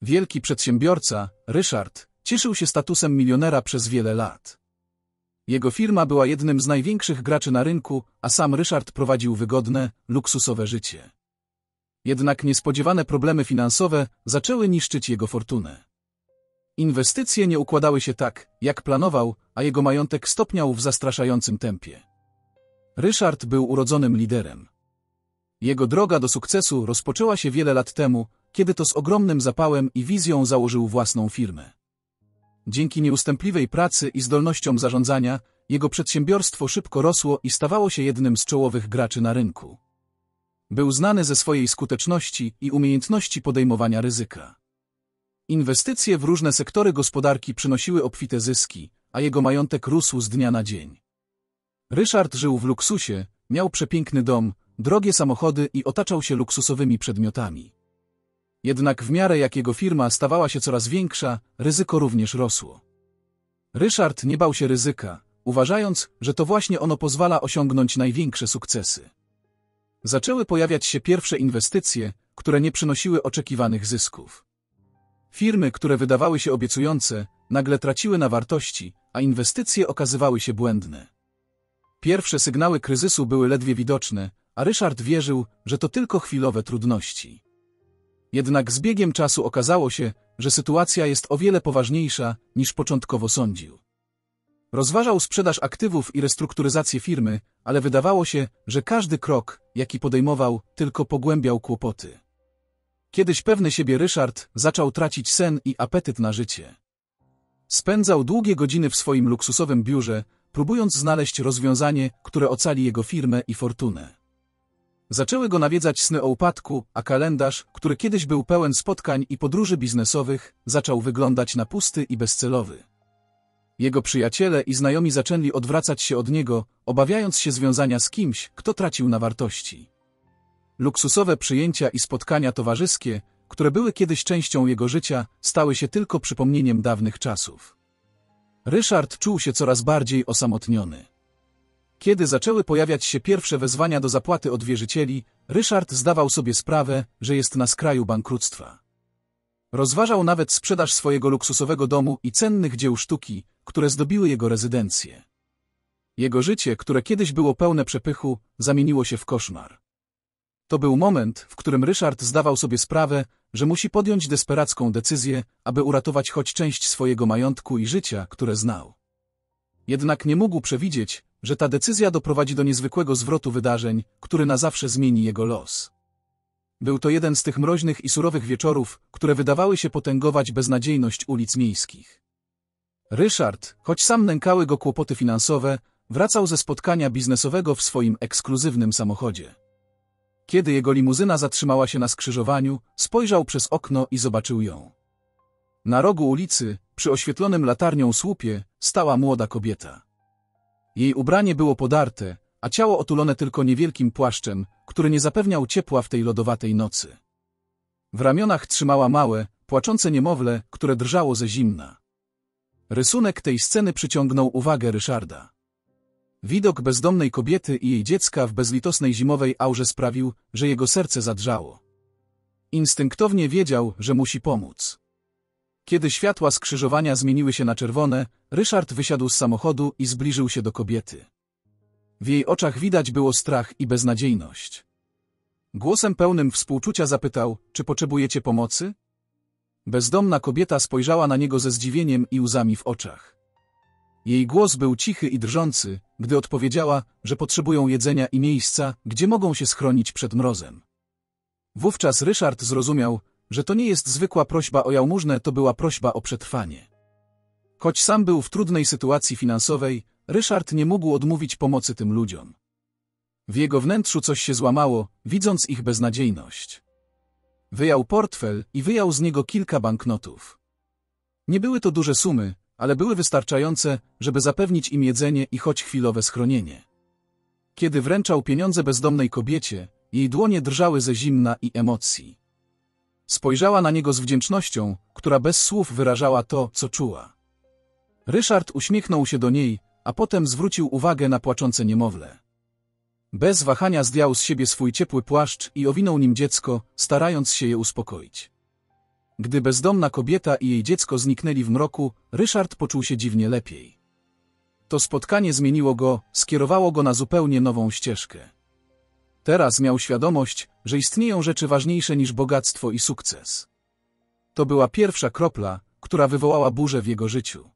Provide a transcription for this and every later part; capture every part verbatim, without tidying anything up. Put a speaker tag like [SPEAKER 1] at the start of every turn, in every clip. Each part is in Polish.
[SPEAKER 1] Wielki przedsiębiorca, Ryszard, cieszył się statusem milionera przez wiele lat. Jego firma była jednym z największych graczy na rynku, a sam Ryszard prowadził wygodne, luksusowe życie. Jednak niespodziewane problemy finansowe zaczęły niszczyć jego fortunę. Inwestycje nie układały się tak, jak planował, a jego majątek stopniał w zastraszającym tempie. Ryszard był urodzonym liderem. Jego droga do sukcesu rozpoczęła się wiele lat temu, kiedy to z ogromnym zapałem i wizją założył własną firmę. Dzięki nieustępliwej pracy i zdolnościom zarządzania, jego przedsiębiorstwo szybko rosło i stawało się jednym z czołowych graczy na rynku. Był znany ze swojej skuteczności i umiejętności podejmowania ryzyka. Inwestycje w różne sektory gospodarki przynosiły obfite zyski, a jego majątek rósł z dnia na dzień. Ryszard żył w luksusie, miał przepiękny dom, drogie samochody i otaczał się luksusowymi przedmiotami. Jednak w miarę jak jego firma stawała się coraz większa, ryzyko również rosło. Ryszard nie bał się ryzyka, uważając, że to właśnie ono pozwala osiągnąć największe sukcesy. Zaczęły pojawiać się pierwsze inwestycje, które nie przynosiły oczekiwanych zysków. Firmy, które wydawały się obiecujące, nagle traciły na wartości, a inwestycje okazywały się błędne. Pierwsze sygnały kryzysu były ledwie widoczne, a Ryszard wierzył, że to tylko chwilowe trudności. Jednak z biegiem czasu okazało się, że sytuacja jest o wiele poważniejsza, niż początkowo sądził. Rozważał sprzedaż aktywów i restrukturyzację firmy, ale wydawało się, że każdy krok, jaki podejmował, tylko pogłębiał kłopoty. Kiedyś pewny siebie Ryszard zaczął tracić sen i apetyt na życie. Spędzał długie godziny w swoim luksusowym biurze, próbując znaleźć rozwiązanie, które ocali jego firmę i fortunę. Zaczęły go nawiedzać sny o upadku, a kalendarz, który kiedyś był pełen spotkań i podróży biznesowych, zaczął wyglądać na pusty i bezcelowy. Jego przyjaciele i znajomi zaczęli odwracać się od niego, obawiając się związania z kimś, kto tracił na wartości. Luksusowe przyjęcia i spotkania towarzyskie, które były kiedyś częścią jego życia, stały się tylko przypomnieniem dawnych czasów. Ryszard czuł się coraz bardziej osamotniony. Kiedy zaczęły pojawiać się pierwsze wezwania do zapłaty od wierzycieli, Ryszard zdawał sobie sprawę, że jest na skraju bankructwa. Rozważał nawet sprzedaż swojego luksusowego domu i cennych dzieł sztuki, które zdobiły jego rezydencję. Jego życie, które kiedyś było pełne przepychu, zamieniło się w koszmar. To był moment, w którym Ryszard zdawał sobie sprawę, że musi podjąć desperacką decyzję, aby uratować choć część swojego majątku i życia, które znał. Jednak nie mógł przewidzieć, że ta decyzja doprowadzi do niezwykłego zwrotu wydarzeń, który na zawsze zmieni jego los. Był to jeden z tych mroźnych i surowych wieczorów, które wydawały się potęgować beznadziejność ulic miejskich. Ryszard, choć sam nękały go kłopoty finansowe, wracał ze spotkania biznesowego w swoim ekskluzywnym samochodzie. Kiedy jego limuzyna zatrzymała się na skrzyżowaniu, spojrzał przez okno i zobaczył ją. Na rogu ulicy, przy oświetlonym latarnią słupie, stała młoda kobieta. Jej ubranie było podarte, a ciało otulone tylko niewielkim płaszczem, który nie zapewniał ciepła w tej lodowatej nocy. W ramionach trzymała małe, płaczące niemowlę, które drżało ze zimna. Rysunek tej sceny przyciągnął uwagę Ryszarda. Widok bezdomnej kobiety i jej dziecka w bezlitosnej zimowej aurze sprawił, że jego serce zadrżało. Instynktownie wiedział, że musi pomóc. Kiedy światła skrzyżowania zmieniły się na czerwone, Ryszard wysiadł z samochodu i zbliżył się do kobiety. W jej oczach widać było strach i beznadziejność. Głosem pełnym współczucia zapytał, czy potrzebujecie pomocy? Bezdomna kobieta spojrzała na niego ze zdziwieniem i łzami w oczach. Jej głos był cichy i drżący, gdy odpowiedziała, że potrzebują jedzenia i miejsca, gdzie mogą się schronić przed mrozem. Wówczas Ryszard zrozumiał, że to nie jest zwykła prośba o jałmużnę, to była prośba o przetrwanie. Choć sam był w trudnej sytuacji finansowej, Ryszard nie mógł odmówić pomocy tym ludziom. W jego wnętrzu coś się złamało, widząc ich beznadziejność. Wyjął portfel i wyjął z niego kilka banknotów. Nie były to duże sumy, ale były wystarczające, żeby zapewnić im jedzenie i choć chwilowe schronienie. Kiedy wręczał pieniądze bezdomnej kobiecie, jej dłonie drżały ze zimna i emocji. Spojrzała na niego z wdzięcznością, która bez słów wyrażała to, co czuła. Ryszard uśmiechnął się do niej, a potem zwrócił uwagę na płaczące niemowlę. Bez wahania zdjął z siebie swój ciepły płaszcz i owinął nim dziecko, starając się je uspokoić. Gdy bezdomna kobieta i jej dziecko zniknęli w mroku, Ryszard poczuł się dziwnie lepiej. To spotkanie zmieniło go, skierowało go na zupełnie nową ścieżkę. Teraz miał świadomość, że istnieją rzeczy ważniejsze niż bogactwo i sukces. To była pierwsza kropla, która wywołała burzę w jego życiu.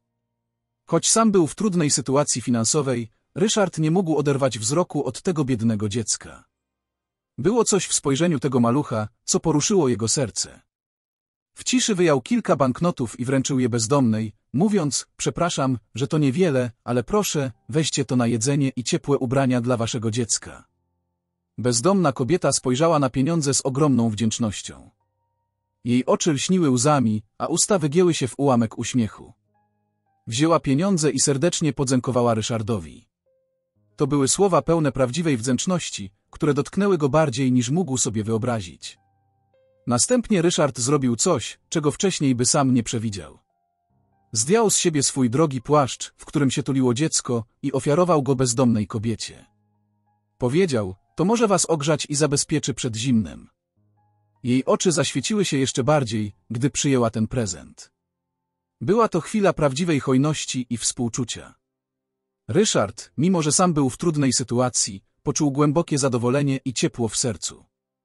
[SPEAKER 1] Choć sam był w trudnej sytuacji finansowej, Ryszard nie mógł oderwać wzroku od tego biednego dziecka. Było coś w spojrzeniu tego malucha, co poruszyło jego serce. W ciszy wyjął kilka banknotów i wręczył je bezdomnej, mówiąc: przepraszam, że to niewiele, ale proszę, weźcie to na jedzenie i ciepłe ubrania dla waszego dziecka. Bezdomna kobieta spojrzała na pieniądze z ogromną wdzięcznością. Jej oczy lśniły łzami, a usta wygięły się w ułamek uśmiechu. Wzięła pieniądze i serdecznie podziękowała Ryszardowi. To były słowa pełne prawdziwej wdzięczności, które dotknęły go bardziej niż mógł sobie wyobrazić. Następnie Ryszard zrobił coś, czego wcześniej by sam nie przewidział. Zdjął z siebie swój drogi płaszcz, w którym się tuliło dziecko, i ofiarował go bezdomnej kobiecie. Powiedział: to może was ogrzać i zabezpieczy przed zimnem. Jej oczy zaświeciły się jeszcze bardziej, gdy przyjęła ten prezent. Była to chwila prawdziwej hojności i współczucia. Ryszard, mimo że sam był w trudnej sytuacji, poczuł głębokie zadowolenie i ciepło w sercu.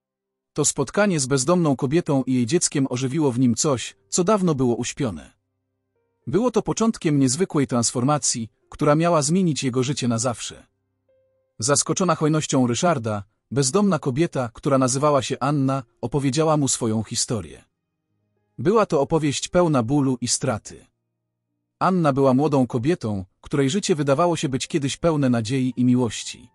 [SPEAKER 1] To spotkanie z bezdomną kobietą i jej dzieckiem ożywiło w nim coś, co dawno było uśpione. Było to początkiem niezwykłej transformacji, która miała zmienić jego życie na zawsze. Zaskoczona hojnością Ryszarda, bezdomna kobieta, która nazywała się Anna, opowiedziała mu swoją historię. Była to opowieść pełna bólu i straty. Anna była młodą kobietą, której życie wydawało się być kiedyś pełne nadziei i miłości.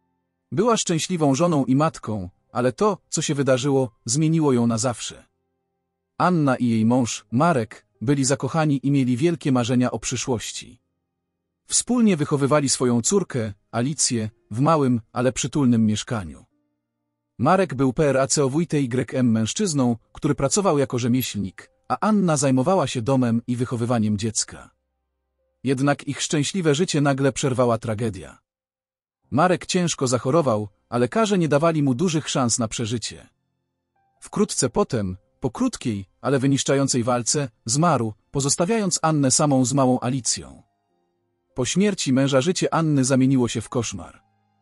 [SPEAKER 1] Była szczęśliwą żoną i matką, ale to, co się wydarzyło, zmieniło ją na zawsze. Anna i jej mąż, Marek, byli zakochani i mieli wielkie marzenia o przyszłości. Wspólnie wychowywali swoją córkę, Alicję, w małym, ale przytulnym mieszkaniu. Marek był pracowitym mężczyzną, który pracował jako rzemieślnik, a Anna zajmowała się domem i wychowywaniem dziecka. Jednak ich szczęśliwe życie nagle przerwała tragedia. Marek ciężko zachorował, a lekarze nie dawali mu dużych szans na przeżycie. Wkrótce potem, po krótkiej, ale wyniszczającej walce, zmarł, pozostawiając Annę samą z małą Alicją. Po śmierci męża życie Anny zamieniło się w koszmar.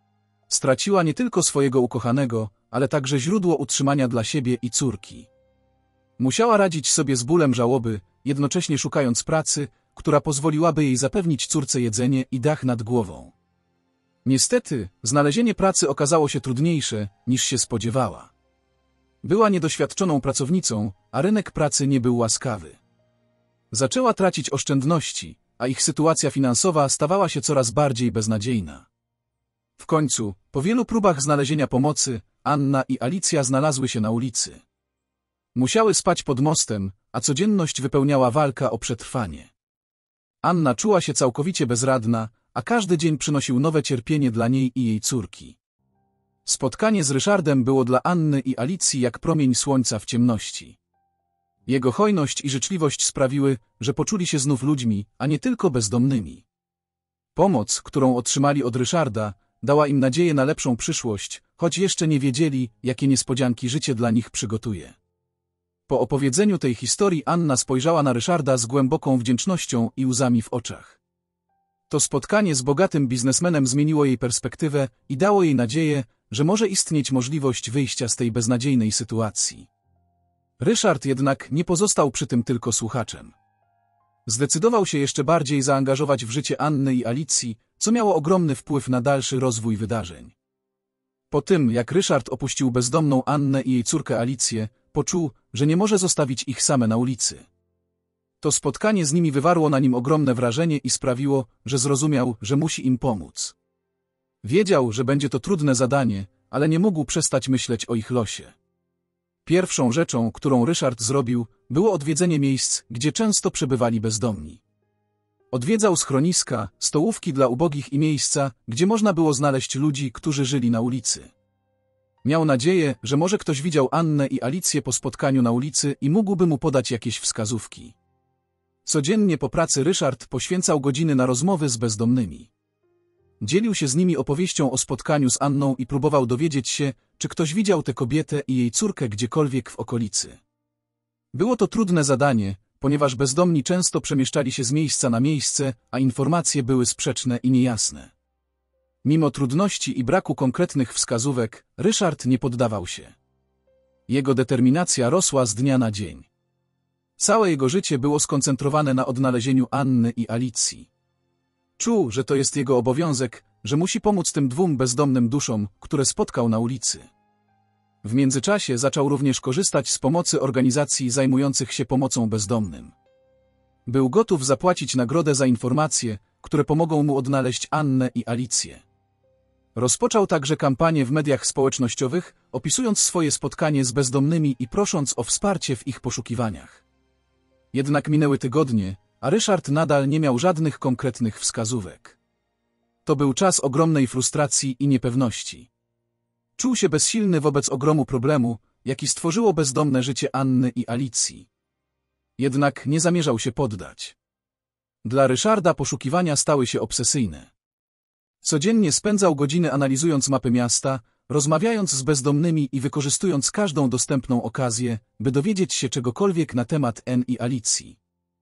[SPEAKER 1] Straciła nie tylko swojego ukochanego, ale także źródło utrzymania dla siebie i córki. Musiała radzić sobie z bólem żałoby, jednocześnie szukając pracy, która pozwoliłaby jej zapewnić córce jedzenie i dach nad głową. Niestety, znalezienie pracy okazało się trudniejsze, niż się spodziewała. Była niedoświadczoną pracownicą, a rynek pracy nie był łaskawy. Zaczęła tracić oszczędności, a ich sytuacja finansowa stawała się coraz bardziej beznadziejna. W końcu, po wielu próbach znalezienia pomocy, Anna i Alicja znalazły się na ulicy. Musiały spać pod mostem, a codzienność wypełniała walka o przetrwanie. Anna czuła się całkowicie bezradna, a każdy dzień przynosił nowe cierpienie dla niej i jej córki. Spotkanie z Ryszardem było dla Anny i Alicji jak promień słońca w ciemności. Jego hojność i życzliwość sprawiły, że poczuli się znów ludźmi, a nie tylko bezdomnymi. Pomoc, którą otrzymali od Ryszarda, dała im nadzieję na lepszą przyszłość, choć jeszcze nie wiedzieli, jakie niespodzianki życie dla nich przygotuje. Po opowiedzeniu tej historii Anna spojrzała na Ryszarda z głęboką wdzięcznością i łzami w oczach. To spotkanie z bogatym biznesmenem zmieniło jej perspektywę i dało jej nadzieję, że może istnieć możliwość wyjścia z tej beznadziejnej sytuacji. Ryszard jednak nie pozostał przy tym tylko słuchaczem. Zdecydował się jeszcze bardziej zaangażować w życie Anny i Alicji, co miało ogromny wpływ na dalszy rozwój wydarzeń. Po tym, jak Ryszard opuścił bezdomną Annę i jej córkę Alicję, poczuł, że nie może zostawić ich same na ulicy. To spotkanie z nimi wywarło na nim ogromne wrażenie i sprawiło, że zrozumiał, że musi im pomóc. Wiedział, że będzie to trudne zadanie, ale nie mógł przestać myśleć o ich losie. Pierwszą rzeczą, którą Ryszard zrobił, było odwiedzenie miejsc, gdzie często przebywali bezdomni. Odwiedzał schroniska, stołówki dla ubogich i miejsca, gdzie można było znaleźć ludzi, którzy żyli na ulicy. Miał nadzieję, że może ktoś widział Annę i Alicję po spotkaniu na ulicy i mógłby mu podać jakieś wskazówki. Codziennie po pracy Ryszard poświęcał godziny na rozmowy z bezdomnymi. Dzielił się z nimi opowieścią o spotkaniu z Anną i próbował dowiedzieć się, czy ktoś widział tę kobietę i jej córkę gdziekolwiek w okolicy. Było to trudne zadanie, ponieważ bezdomni często przemieszczali się z miejsca na miejsce, a informacje były sprzeczne i niejasne. Mimo trudności i braku konkretnych wskazówek, Ryszard nie poddawał się. Jego determinacja rosła z dnia na dzień. Całe jego życie było skoncentrowane na odnalezieniu Anny i Alicji. Czuł, że to jest jego obowiązek, że musi pomóc tym dwóm bezdomnym duszom, które spotkał na ulicy. W międzyczasie zaczął również korzystać z pomocy organizacji zajmujących się pomocą bezdomnym. Był gotów zapłacić nagrodę za informacje, które pomogą mu odnaleźć Annę i Alicję. Rozpoczął także kampanię w mediach społecznościowych, opisując swoje spotkanie z bezdomnymi i prosząc o wsparcie w ich poszukiwaniach. Jednak minęły tygodnie, a Ryszard nadal nie miał żadnych konkretnych wskazówek. To był czas ogromnej frustracji i niepewności. Czuł się bezsilny wobec ogromu problemu, jaki stworzyło bezdomne życie Anny i Alicji. Jednak nie zamierzał się poddać. Dla Ryszarda poszukiwania stały się obsesyjne. Codziennie spędzał godziny analizując mapy miasta, rozmawiając z bezdomnymi i wykorzystując każdą dostępną okazję, by dowiedzieć się czegokolwiek na temat N i Alicji.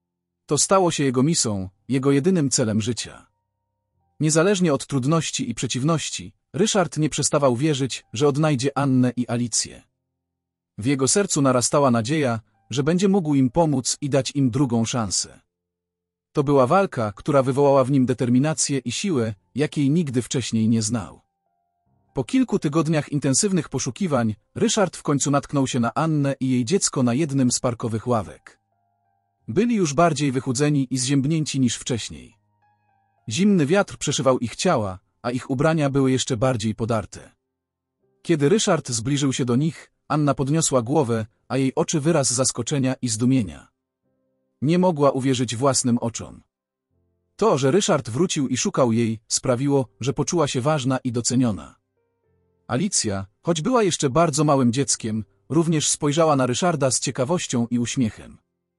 [SPEAKER 1] To stało się jego misją, jego jedynym celem życia. Niezależnie od trudności i przeciwności, Ryszard nie przestawał wierzyć, że odnajdzie Annę i Alicję. W jego sercu narastała nadzieja, że będzie mógł im pomóc i dać im drugą szansę. To była walka, która wywołała w nim determinację i siłę, jakiej nigdy wcześniej nie znał. Po kilku tygodniach intensywnych poszukiwań, Ryszard w końcu natknął się na Annę i jej dziecko na jednym z parkowych ławek. Byli już bardziej wychudzeni i zziębnięci niż wcześniej. Zimny wiatr przeszywał ich ciała, a ich ubrania były jeszcze bardziej podarte. Kiedy Ryszard zbliżył się do nich, Anna podniosła głowę, a jej oczy wyraz zaskoczenia i zdumienia. Nie mogła uwierzyć własnym oczom. To, że Ryszard wrócił i szukał jej, sprawiło, że poczuła się ważna i doceniona. Alicja, choć była jeszcze bardzo małym dzieckiem, również spojrzała na Ryszarda z ciekawością i uśmiechem.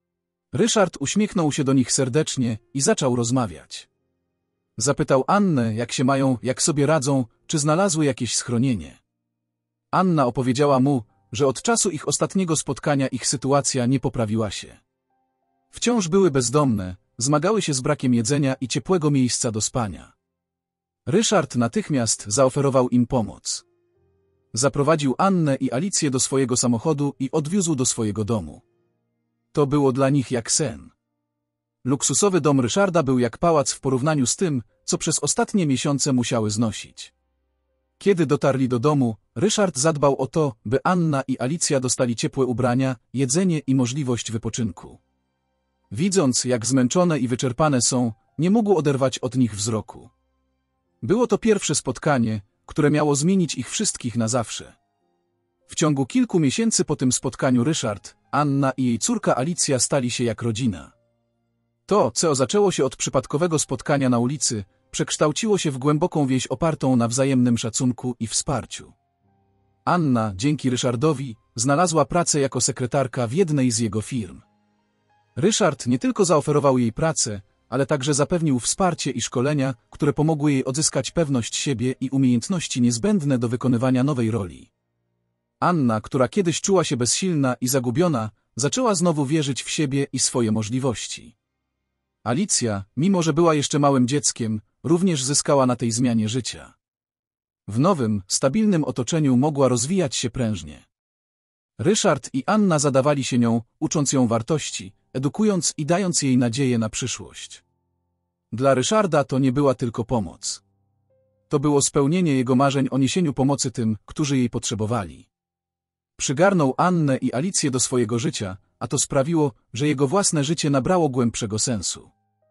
[SPEAKER 1] Ryszard uśmiechnął się do nich serdecznie i zaczął rozmawiać. Zapytał Annę, jak się mają, jak sobie radzą, czy znalazły jakieś schronienie. Anna opowiedziała mu, że od czasu ich ostatniego spotkania ich sytuacja nie poprawiła się. Wciąż były bezdomne, zmagały się z brakiem jedzenia i ciepłego miejsca do spania. Ryszard natychmiast zaoferował im pomoc. Zaprowadził Annę i Alicję do swojego samochodu i odwiózł do swojego domu. To było dla nich jak sen. Luksusowy dom Ryszarda był jak pałac w porównaniu z tym, co przez ostatnie miesiące musiały znosić. Kiedy dotarli do domu, Ryszard zadbał o to, by Anna i Alicja dostali ciepłe ubrania, jedzenie i możliwość wypoczynku. Widząc, jak zmęczone i wyczerpane są, nie mógł oderwać od nich wzroku. Było to pierwsze spotkanie, które miało zmienić ich wszystkich na zawsze. W ciągu kilku miesięcy po tym spotkaniu Ryszard, Anna i jej córka Alicja stali się jak rodzina. To, co zaczęło się od przypadkowego spotkania na ulicy, przekształciło się w głęboką więź opartą na wzajemnym szacunku i wsparciu. Anna, dzięki Ryszardowi, znalazła pracę jako sekretarka w jednej z jego firm. Ryszard nie tylko zaoferował jej pracę, ale także zapewnił wsparcie i szkolenia, które pomogły jej odzyskać pewność siebie i umiejętności niezbędne do wykonywania nowej roli. Anna, która kiedyś czuła się bezsilna i zagubiona, zaczęła znowu wierzyć w siebie i swoje możliwości. Alicja, mimo że była jeszcze małym dzieckiem, również zyskała na tej zmianie życia. W nowym, stabilnym otoczeniu mogła rozwijać się prężnie. Ryszard i Anna zadawali się nią, ucząc ją wartości, edukując i dając jej nadzieję na przyszłość. Dla Ryszarda to nie była tylko pomoc. To było spełnienie jego marzeń o niesieniu pomocy tym, którzy jej potrzebowali. Przygarnął Annę i Alicję do swojego życia, a to sprawiło, że jego własne życie nabrało głębszego sensu.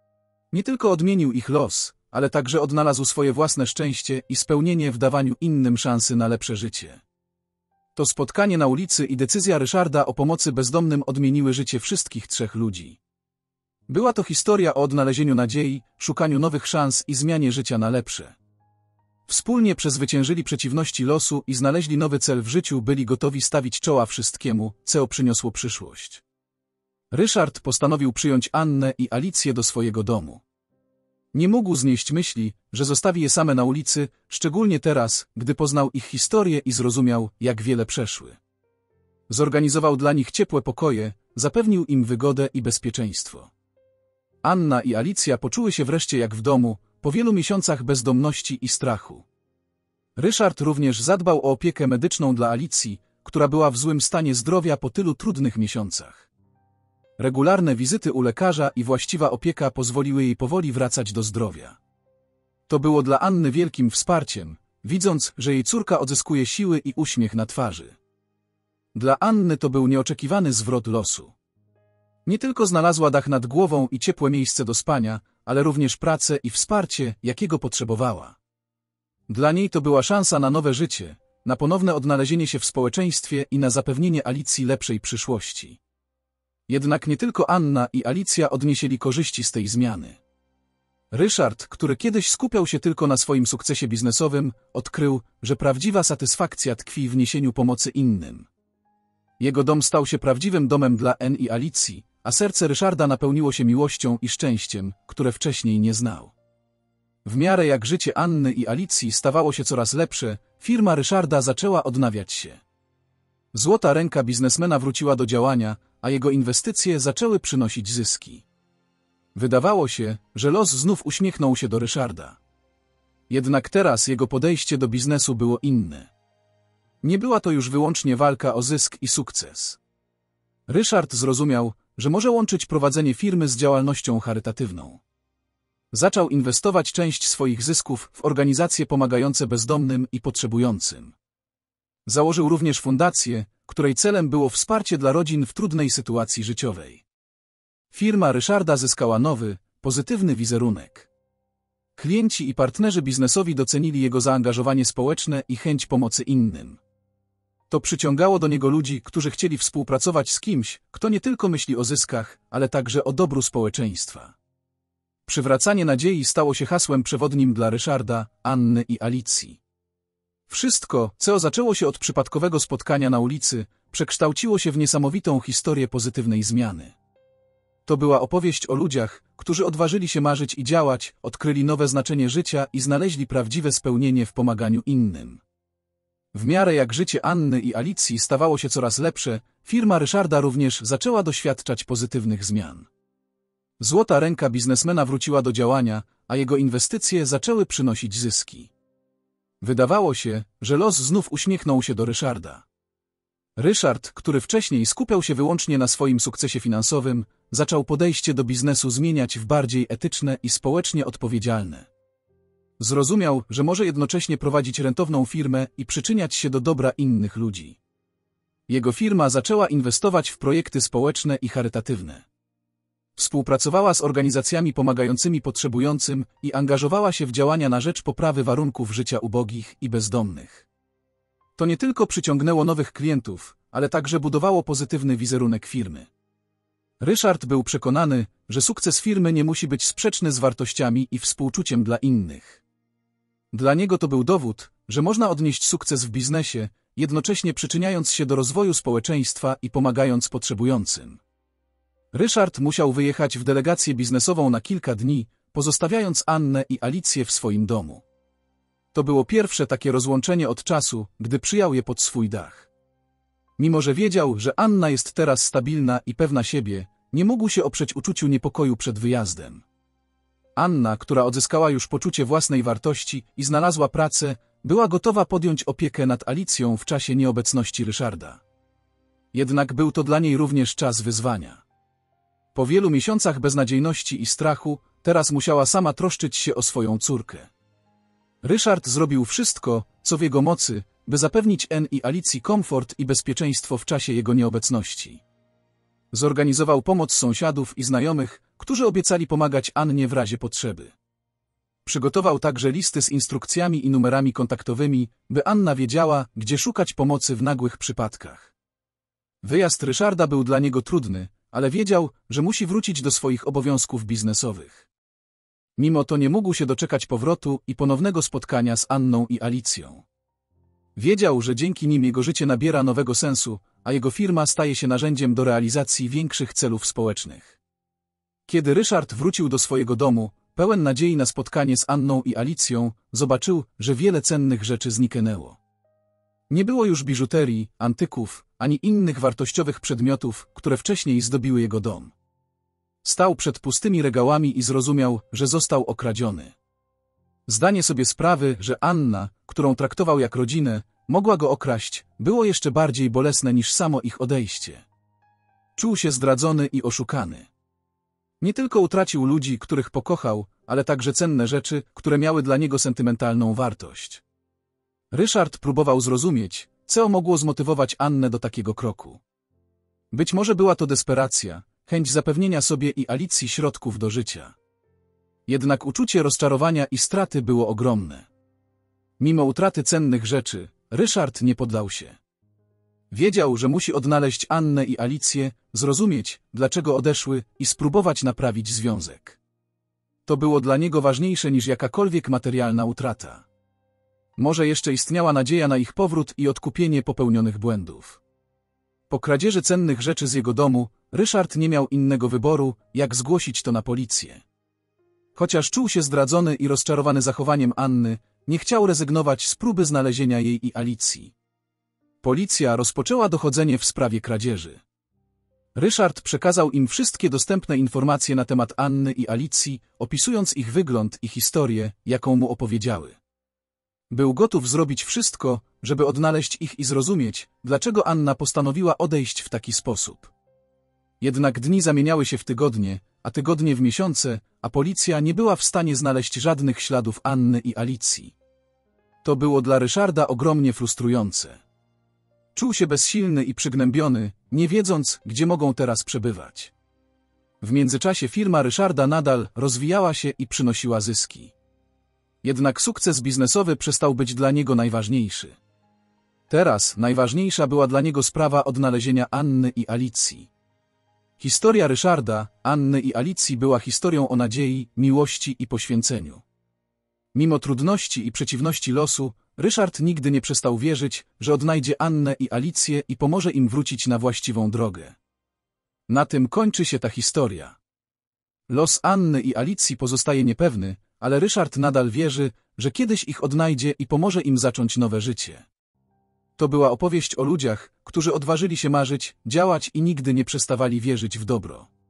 [SPEAKER 1] Nie tylko odmienił ich los, ale także odnalazł swoje własne szczęście i spełnienie w dawaniu innym szansy na lepsze życie. To spotkanie na ulicy i decyzja Ryszarda o pomocy bezdomnym odmieniły życie wszystkich trzech ludzi. Była to historia o odnalezieniu nadziei, szukaniu nowych szans i zmianie życia na lepsze. Wspólnie przezwyciężyli przeciwności losu i znaleźli nowy cel w życiu, byli gotowi stawić czoła wszystkiemu, co przyniosło przyszłość. Ryszard postanowił przyjąć Annę i Alicję do swojego domu. Nie mógł znieść myśli, że zostawi je same na ulicy, szczególnie teraz, gdy poznał ich historię i zrozumiał, jak wiele przeszły. Zorganizował dla nich ciepłe pokoje, zapewnił im wygodę i bezpieczeństwo. Anna i Alicja poczuły się wreszcie jak w domu, po wielu miesiącach bezdomności i strachu. Ryszard również zadbał o opiekę medyczną dla Alicji, która była w złym stanie zdrowia po tylu trudnych miesiącach. Regularne wizyty u lekarza i właściwa opieka pozwoliły jej powoli wracać do zdrowia. To było dla Anny wielkim wsparciem, widząc, że jej córka odzyskuje siły i uśmiech na twarzy. Dla Anny to był nieoczekiwany zwrot losu. Nie tylko znalazła dach nad głową i ciepłe miejsce do spania, ale również pracę i wsparcie, jakiego potrzebowała. Dla niej to była szansa na nowe życie, na ponowne odnalezienie się w społeczeństwie i na zapewnienie Alicji lepszej przyszłości. Jednak nie tylko Anna i Alicja odnieśli korzyści z tej zmiany. Ryszard, który kiedyś skupiał się tylko na swoim sukcesie biznesowym, odkrył, że prawdziwa satysfakcja tkwi w niesieniu pomocy innym. Jego dom stał się prawdziwym domem dla N i Alicji, a serce Ryszarda napełniło się miłością i szczęściem, które wcześniej nie znał. W miarę jak życie Anny i Alicji stawało się coraz lepsze, firma Ryszarda zaczęła odnawiać się. Złota ręka biznesmena wróciła do działania, a jego inwestycje zaczęły przynosić zyski. Wydawało się, że los znów uśmiechnął się do Ryszarda. Jednak teraz jego podejście do biznesu było inne. Nie była to już wyłącznie walka o zysk i sukces. Ryszard zrozumiał, że może łączyć prowadzenie firmy z działalnością charytatywną. Zaczął inwestować część swoich zysków w organizacje pomagające bezdomnym i potrzebującym. Założył również fundację, której celem było wsparcie dla rodzin w trudnej sytuacji życiowej. Firma Ryszarda zyskała nowy, pozytywny wizerunek. Klienci i partnerzy biznesowi docenili jego zaangażowanie społeczne i chęć pomocy innym. To przyciągało do niego ludzi, którzy chcieli współpracować z kimś, kto nie tylko myśli o zyskach, ale także o dobru społeczeństwa. Przywracanie nadziei stało się hasłem przewodnim dla Ryszarda, Anny i Alicji. Wszystko, co zaczęło się od przypadkowego spotkania na ulicy, przekształciło się w niesamowitą historię pozytywnej zmiany. To była opowieść o ludziach, którzy odważyli się marzyć i działać, odkryli nowe znaczenie życia i znaleźli prawdziwe spełnienie w pomaganiu innym. W miarę jak życie Anny i Alicji stawało się coraz lepsze, firma Ryszarda również zaczęła doświadczać pozytywnych zmian. Złota ręka biznesmena wróciła do działania, a jego inwestycje zaczęły przynosić zyski. Wydawało się, że los znów uśmiechnął się do Ryszarda. Ryszard, który wcześniej skupiał się wyłącznie na swoim sukcesie finansowym, zaczął podejście do biznesu zmieniać w bardziej etyczne i społecznie odpowiedzialne. Zrozumiał, że może jednocześnie prowadzić rentowną firmę i przyczyniać się do dobra innych ludzi. Jego firma zaczęła inwestować w projekty społeczne i charytatywne. Współpracowała z organizacjami pomagającymi potrzebującym i angażowała się w działania na rzecz poprawy warunków życia ubogich i bezdomnych. To nie tylko przyciągnęło nowych klientów, ale także budowało pozytywny wizerunek firmy. Ryszard był przekonany, że sukces firmy nie musi być sprzeczny z wartościami i współczuciem dla innych. Dla niego to był dowód, że można odnieść sukces w biznesie, jednocześnie przyczyniając się do rozwoju społeczeństwa i pomagając potrzebującym. Ryszard musiał wyjechać w delegację biznesową na kilka dni, pozostawiając Annę i Alicję w swoim domu. To było pierwsze takie rozłączenie od czasu, gdy przyjął je pod swój dach. Mimo że wiedział, że Anna jest teraz stabilna i pewna siebie, nie mógł się oprzeć uczuciu niepokoju przed wyjazdem. Anna, która odzyskała już poczucie własnej wartości i znalazła pracę, była gotowa podjąć opiekę nad Alicją w czasie nieobecności Ryszarda. Jednak był to dla niej również czas wyzwania. Po wielu miesiącach beznadziejności i strachu, teraz musiała sama troszczyć się o swoją córkę. Ryszard zrobił wszystko, co w jego mocy, by zapewnić N i Alicji komfort i bezpieczeństwo w czasie jego nieobecności. Zorganizował pomoc sąsiadów i znajomych, którzy obiecali pomagać Annie w razie potrzeby. Przygotował także listy z instrukcjami i numerami kontaktowymi, by Anna wiedziała, gdzie szukać pomocy w nagłych przypadkach. Wyjazd Ryszarda był dla niego trudny, ale wiedział, że musi wrócić do swoich obowiązków biznesowych. Mimo to nie mógł się doczekać powrotu i ponownego spotkania z Anną i Alicją. Wiedział, że dzięki nim jego życie nabiera nowego sensu, a jego firma staje się narzędziem do realizacji większych celów społecznych. Kiedy Ryszard wrócił do swojego domu, pełen nadziei na spotkanie z Anną i Alicją, zobaczył, że wiele cennych rzeczy zniknęło. Nie było już biżuterii, antyków, ani innych wartościowych przedmiotów, które wcześniej zdobiły jego dom. Stał przed pustymi regałami i zrozumiał, że został okradziony. Zdanie sobie sprawy, że Anna, którą traktował jak rodzinę, mogła go okraść, było jeszcze bardziej bolesne niż samo ich odejście. Czuł się zdradzony i oszukany. Nie tylko utracił ludzi, których pokochał, ale także cenne rzeczy, które miały dla niego sentymentalną wartość. Ryszard próbował zrozumieć, co mogło zmotywować Annę do takiego kroku. Być może była to desperacja, chęć zapewnienia sobie i Alicji środków do życia. Jednak uczucie rozczarowania i straty było ogromne. Mimo utraty cennych rzeczy, Ryszard nie poddał się. Wiedział, że musi odnaleźć Annę i Alicję, zrozumieć, dlaczego odeszły i spróbować naprawić związek. To było dla niego ważniejsze niż jakakolwiek materialna utrata. Może jeszcze istniała nadzieja na ich powrót i odkupienie popełnionych błędów. Po kradzieży cennych rzeczy z jego domu, Ryszard nie miał innego wyboru, jak zgłosić to na policję. Chociaż czuł się zdradzony i rozczarowany zachowaniem Anny, nie chciał rezygnować z próby znalezienia jej i Alicji. Policja rozpoczęła dochodzenie w sprawie kradzieży. Ryszard przekazał im wszystkie dostępne informacje na temat Anny i Alicji, opisując ich wygląd i historię, jaką mu opowiedziały. Był gotów zrobić wszystko, żeby odnaleźć ich i zrozumieć, dlaczego Anna postanowiła odejść w taki sposób. Jednak dni zamieniały się w tygodnie, a tygodnie w miesiące, a policja nie była w stanie znaleźć żadnych śladów Anny i Alicji. To było dla Ryszarda ogromnie frustrujące. Czuł się bezsilny i przygnębiony, nie wiedząc, gdzie mogą teraz przebywać. W międzyczasie firma Ryszarda nadal rozwijała się i przynosiła zyski. Jednak sukces biznesowy przestał być dla niego najważniejszy. Teraz najważniejsza była dla niego sprawa odnalezienia Anny i Alicji. Historia Ryszarda, Anny i Alicji była historią o nadziei, miłości i poświęceniu. Mimo trudności i przeciwności losu, Ryszard nigdy nie przestał wierzyć, że odnajdzie Annę i Alicję i pomoże im wrócić na właściwą drogę. Na tym kończy się ta historia. Los Anny i Alicji pozostaje niepewny, ale Ryszard nadal wierzy, że kiedyś ich odnajdzie i pomoże im zacząć nowe życie. To była opowieść o ludziach, którzy odważyli się marzyć, działać i nigdy nie przestawali wierzyć w dobro.